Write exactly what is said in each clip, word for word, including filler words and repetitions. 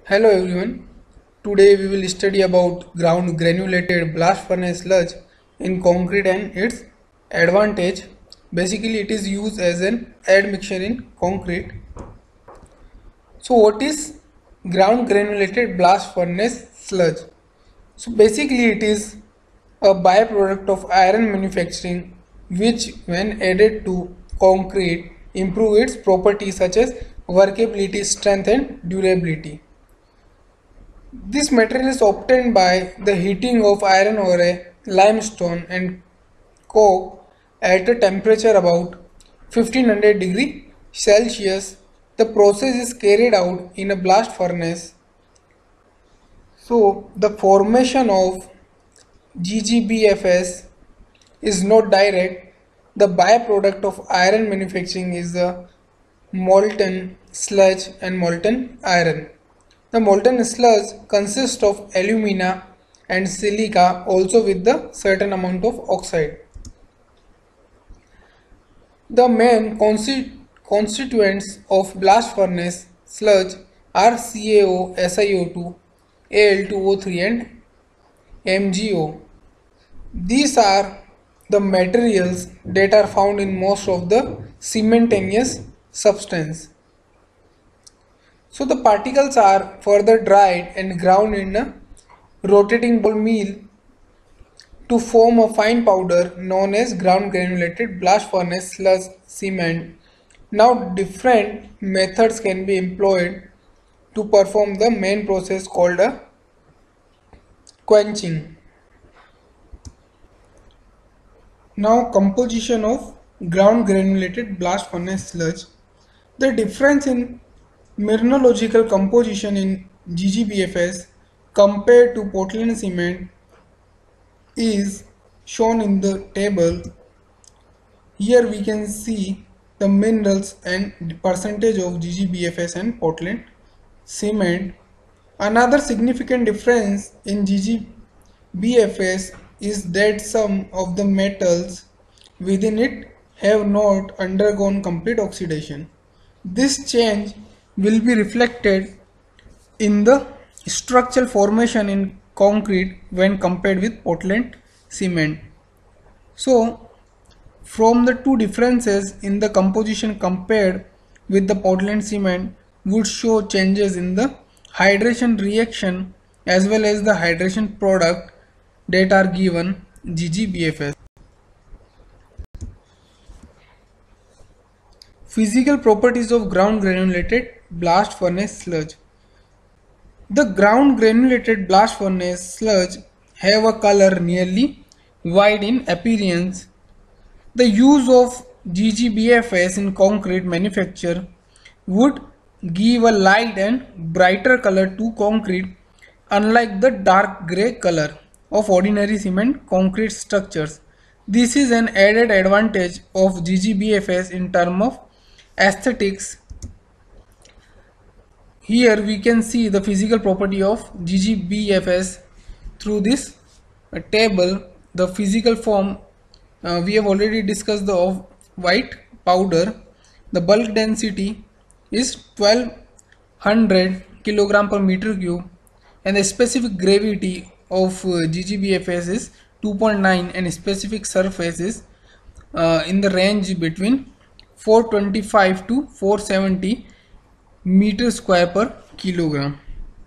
Hello everyone. Today we will study about ground granulated blast furnace sludge in concrete and its advantage. Basically it is used as an admixture in concrete. So what is ground granulated blast furnace sludge? So basically it is a byproduct of iron manufacturing which when added to concrete improve its properties such as workability, strength and durability. This material is obtained by the heating of iron ore, limestone and coke at a temperature about fifteen hundred degree Celsius. The process is carried out in a blast furnace. So the formation of G G B F S is not direct. The byproduct of iron manufacturing is the molten sludge and molten iron. The molten sludge consists of alumina and silica also with the certain amount of oxide. The main consti constituents of blast furnace sludge are C A O, S i O two, A L two O three and M g O. These are the materials that are found in most of the cementitious substance. So the particles are further dried and ground in a rotating ball mill to form a fine powder known as ground granulated blast furnace sludge cement. Now different methods can be employed to perform the main process called a quenching. Now composition of ground granulated blast furnace sludge. The difference in mineralogical composition in G G B F S compared to Portland cement is shown in the table. Here we can see the minerals and percentage of G G B F S and Portland cement. Another significant difference in G G B F S is that some of the metals within it have not undergone complete oxidation. This change will be reflected in the structural formation in concrete when compared with Portland cement. So from the two differences in the composition compared with the Portland cement would show changes in the hydration reaction as well as the hydration product that are given G G B F S. Physical properties of ground granulated blast furnace sludge. The ground granulated blast furnace sludge have a color nearly white in appearance. The use of G G B F S in concrete manufacture would give a light and brighter color to concrete, unlike the dark grey color of ordinary cement concrete structures. This is an added advantage of G G B F S in terms of aesthetics. Here we can see the physical property of G G B F S through this uh, table. The physical form uh, we have already discussed the of white powder. The bulk density is twelve hundred kilogram per meter cube and the specific gravity of uh, G G B F S is two point nine and specific surface is uh, in the range between four twenty-five to four seventy meter square per kilogram.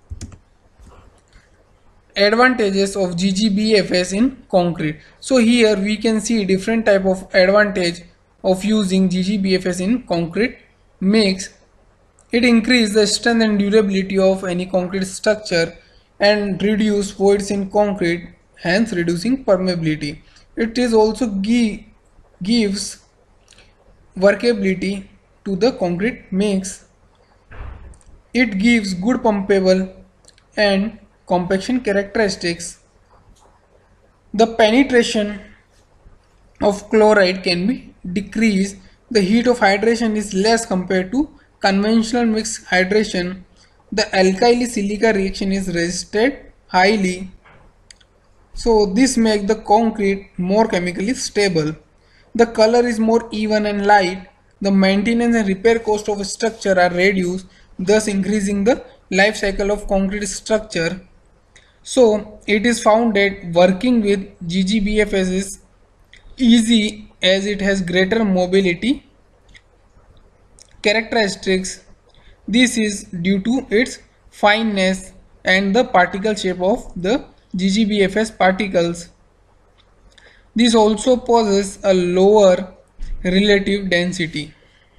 Advantages of G G B F S in concrete. So here we can see different type of advantage of using G G B F S in concrete mix. It increases the strength and durability of any concrete structure and reduce voids in concrete, hence reducing permeability. It is also gi gives workability to the concrete mix. It gives good pumpable and compaction characteristics. The penetration of chloride can be decreased. The heat of hydration is less compared to conventional mixed hydration. The alkali silica reaction is resisted highly. So this makes the concrete more chemically stable. The color is more even and light. The maintenance and repair cost of a structure are reduced, thus increasing the life cycle of concrete structure. So it is found that working with G G B F S is easy as it has greater mobility characteristics. This is due to its fineness and the particle shape of the G G B F S particles. This also possesses a lower relative density.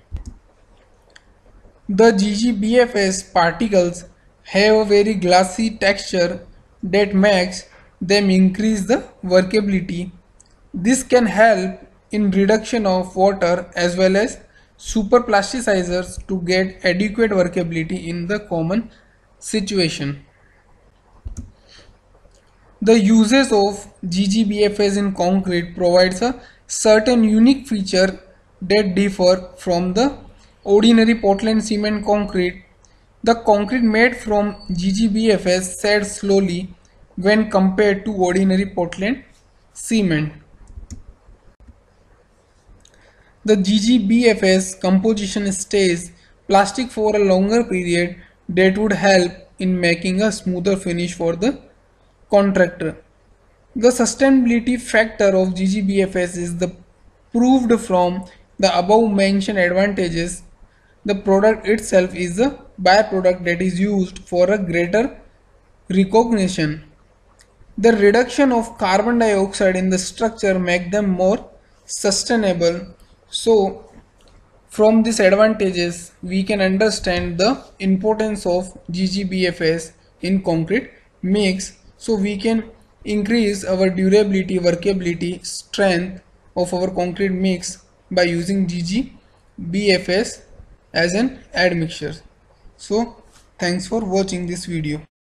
The G G B F S particles have a very glassy texture that makes them increase the workability. This can help in reduction of water as well as superplasticizers to get adequate workability in the common situation. The uses of G G B F S in concrete provides a certain unique feature that differ from the ordinary Portland cement concrete. The concrete made from G G B F S sets slowly when compared to ordinary Portland cement. The G G B F S composition stays plastic for a longer period that would help in making a smoother finish for the contractor. The sustainability factor of G G B F S is the proved from the above mentioned advantages. The product itself is a byproduct that is used for a greater recognition. The reduction of carbon dioxide in the structure make them more sustainable. So from these advantages we can understand the importance of G G B F S in concrete mix. So we can increase our durability, workability, strength of our concrete mix by using G G B F S as an admixture. So thanks for watching this video.